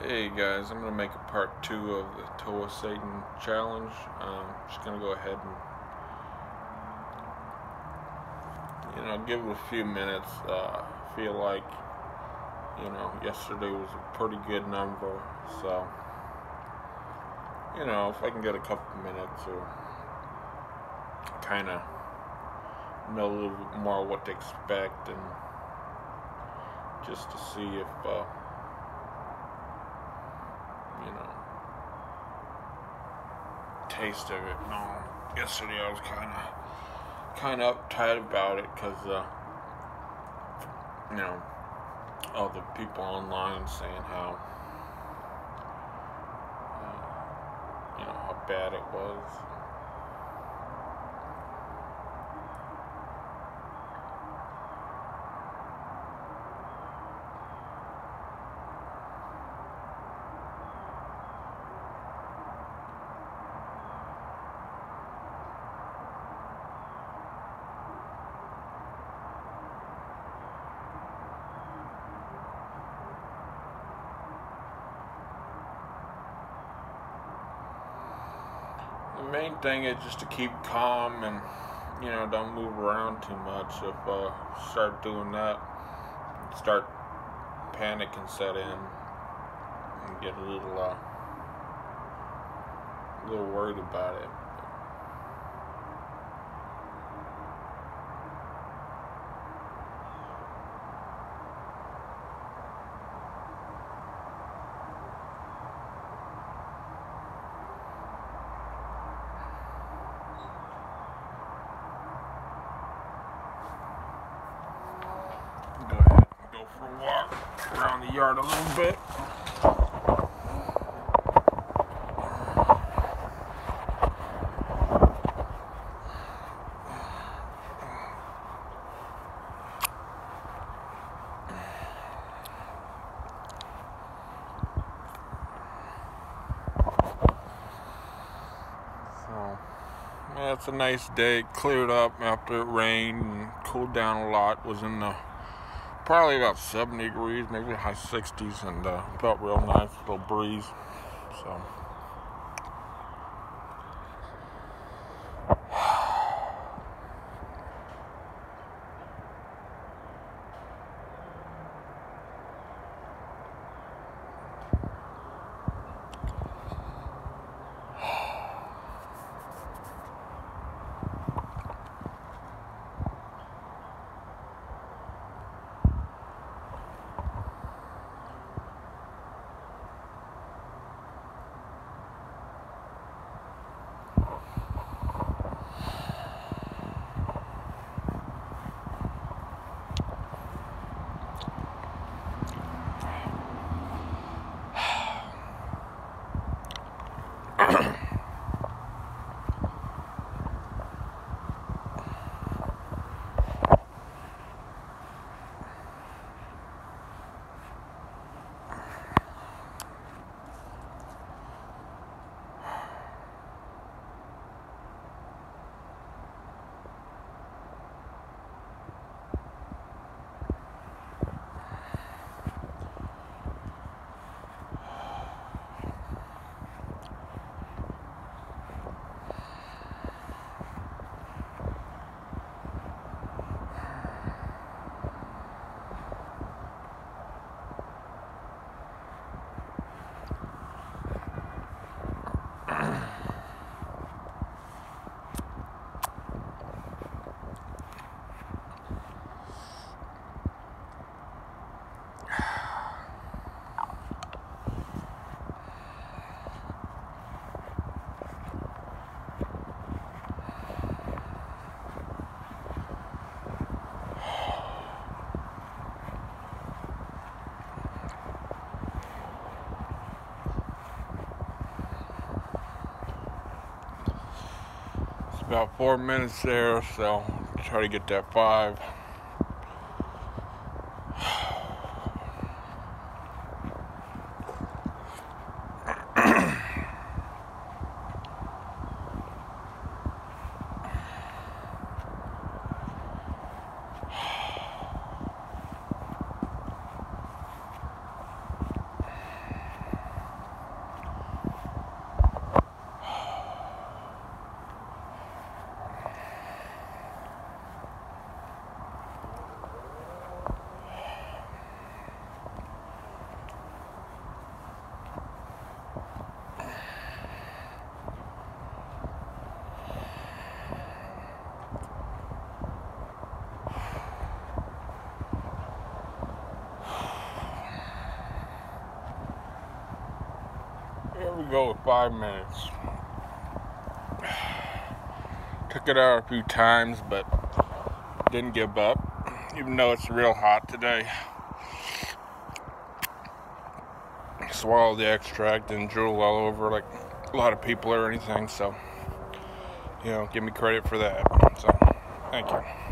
Hey guys, I'm going to make a part 2 of the Toe of Satan challenge. Just going to go ahead and, give it a few minutes. Feel like, yesterday was a pretty good number. So, if I can get a couple minutes or kind of know a little bit more what to expect and just to see if, taste of it. No, yesterday I was kind of uptight about it because all the people online saying how how bad it was. The main thing is just to keep calm and, don't move around too much. If start doing that, start panic and set in and get a little worried about it. Go ahead and go for a walk around the yard a little bit. So, yeah, it's a nice day. It cleared up after it rained and cooled down a lot. Was in the probably about 70 degrees, maybe high 60s, and felt real nice, little breeze. So. About 4 minutes there, so try to get that 5. There we go, 5 minutes. Took it out a few times, but didn't give up, even though it's real hot today. Swallowed the extract and drool all over like a lot of people or anything, so, give me credit for that. So, thank you.